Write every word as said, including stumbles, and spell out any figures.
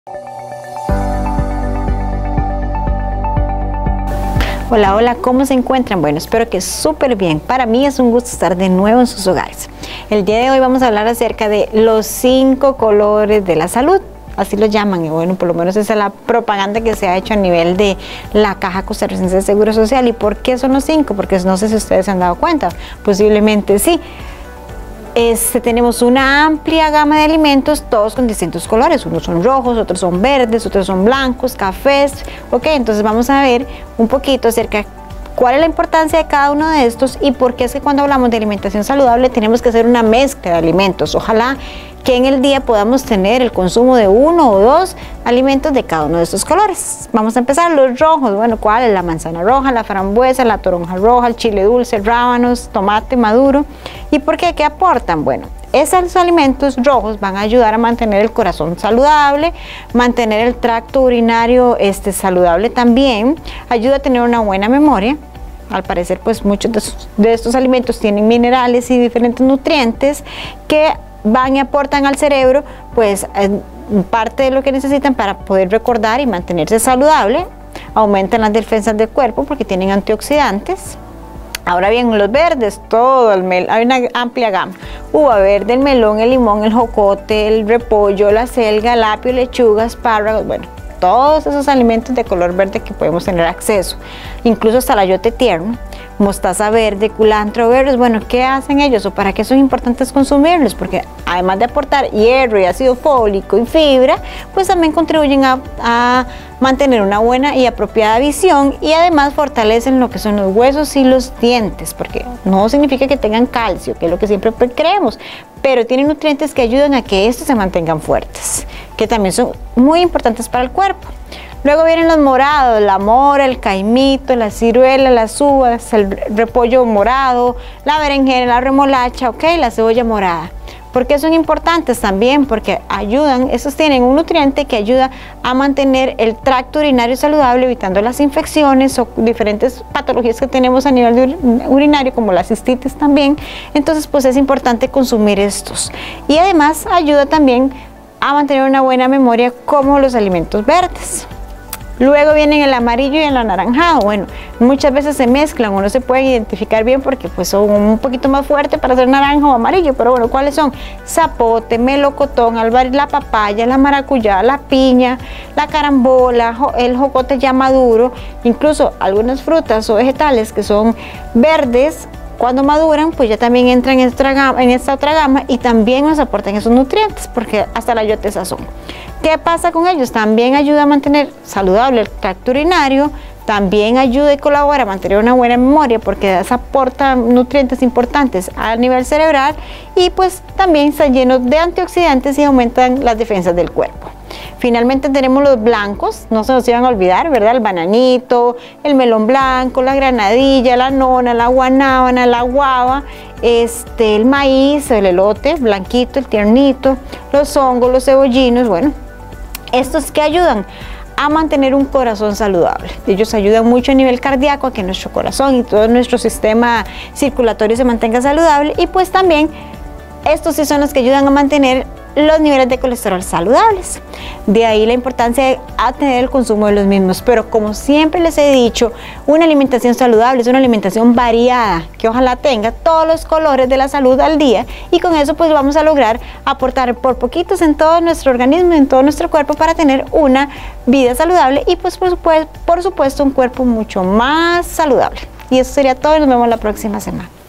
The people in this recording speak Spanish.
Hola, hola, ¿cómo se encuentran? Bueno, espero que súper bien. Para mí es un gusto estar de nuevo en sus hogares. El día de hoy vamos a hablar acerca de los cinco colores de la salud. Así lo llaman, y bueno, por lo menos esa es la propaganda que se ha hecho a nivel de la Caja Costarricense de Seguro Social. ¿Y por qué son los cinco? Porque no sé si ustedes se han dado cuenta, posiblemente sí. Este, tenemos una amplia gama de alimentos, todos con distintos colores. Unos son rojos, otros son verdes, otros son blancos, cafés. Ok, entonces vamos a ver un poquito acerca de cuál es la importancia de cada uno de estos y por qué es que cuando hablamos de alimentación saludable tenemos que hacer una mezcla de alimentos. Ojalá que en el día podamos tener el consumo de uno o dos alimentos de cada uno de estos colores. Vamos a empezar los rojos. Bueno, ¿cuál es? La manzana roja, la frambuesa, la toronja roja, el chile dulce, rábanos, tomate maduro. ¿Y por qué? ¿Qué aportan? Bueno, esos alimentos rojos van a ayudar a mantener el corazón saludable, mantener el tracto urinario este, saludable también, ayuda a tener una buena memoria. Al parecer, pues muchos de, sus, de estos alimentos tienen minerales y diferentes nutrientes que van y aportan al cerebro, pues parte de lo que necesitan para poder recordar y mantenerse saludable. Aumentan las defensas del cuerpo porque tienen antioxidantes. Ahora bien, los verdes, todo el mel, hay una amplia gama. Uva verde, el melón, el limón, el jocote, el repollo, la selga, el apio, lechuga, espárragos, bueno, todos esos alimentos de color verde que podemos tener acceso. Incluso hasta el ayote tierno, mostaza verde, culantro verde. Bueno, ¿qué hacen ellos o para qué son importantes consumirlos? Porque además de aportar hierro y ácido fólico y fibra, pues también contribuyen a, a mantener una buena y apropiada visión y además fortalecen lo que son los huesos y los dientes, porque no significa que tengan calcio, que es lo que siempre creemos, pero tienen nutrientes que ayudan a que estos se mantengan fuertes, que también son muy importantes para el cuerpo. Luego vienen los morados, la mora, el caimito, la ciruela, las uvas, el repollo morado, la berenjena, la remolacha, ok, la cebolla morada. ¿Por qué son importantes? También porque ayudan, esos tienen un nutriente que ayuda a mantener el tracto urinario saludable, evitando las infecciones o diferentes patologías que tenemos a nivel de urinario, como la cistitis también. Entonces, pues es importante consumir estos. Y además ayuda también a mantener una buena memoria, como los alimentos verdes. Luego vienen el amarillo y el anaranjado. Bueno, muchas veces se mezclan o no se pueden identificar bien porque pues son un poquito más fuertes para ser naranja o amarillo, pero bueno, ¿cuáles son? Zapote, melocotón, la papaya, la maracuyá, la piña, la carambola, el jocote ya maduro, incluso algunas frutas o vegetales que son verdes. Cuando maduran, pues ya también entran en esta, gama, en esta otra gama y también nos aportan esos nutrientes, porque hasta la ayote sazón. ¿Qué pasa con ellos? También ayuda a mantener saludable el tracto urinario, también ayuda y colabora a mantener una buena memoria porque aporta nutrientes importantes a nivel cerebral y pues también están llenos de antioxidantes y aumentan las defensas del cuerpo. Finalmente tenemos los blancos, no se nos iban a olvidar, ¿verdad? El bananito, el melón blanco, la granadilla, la nona, la guanábana, la guava, este, el maíz, el elote blanquito, el tiernito, los hongos, los cebollinos. Bueno, estos que ayudan a mantener un corazón saludable. Ellos ayudan mucho a nivel cardíaco a que nuestro corazón y todo nuestro sistema circulatorio se mantenga saludable y pues también estos sí son los que ayudan a mantener los niveles de colesterol saludables. De ahí la importancia de tener el consumo de los mismos. Pero como siempre les he dicho, una alimentación saludable es una alimentación variada, que ojalá tenga todos los colores de la salud al día y con eso pues vamos a lograr aportar por poquitos en todo nuestro organismo, en todo nuestro cuerpo para tener una vida saludable y pues por supuesto, por supuesto un cuerpo mucho más saludable. Y eso sería todo y nos vemos la próxima semana.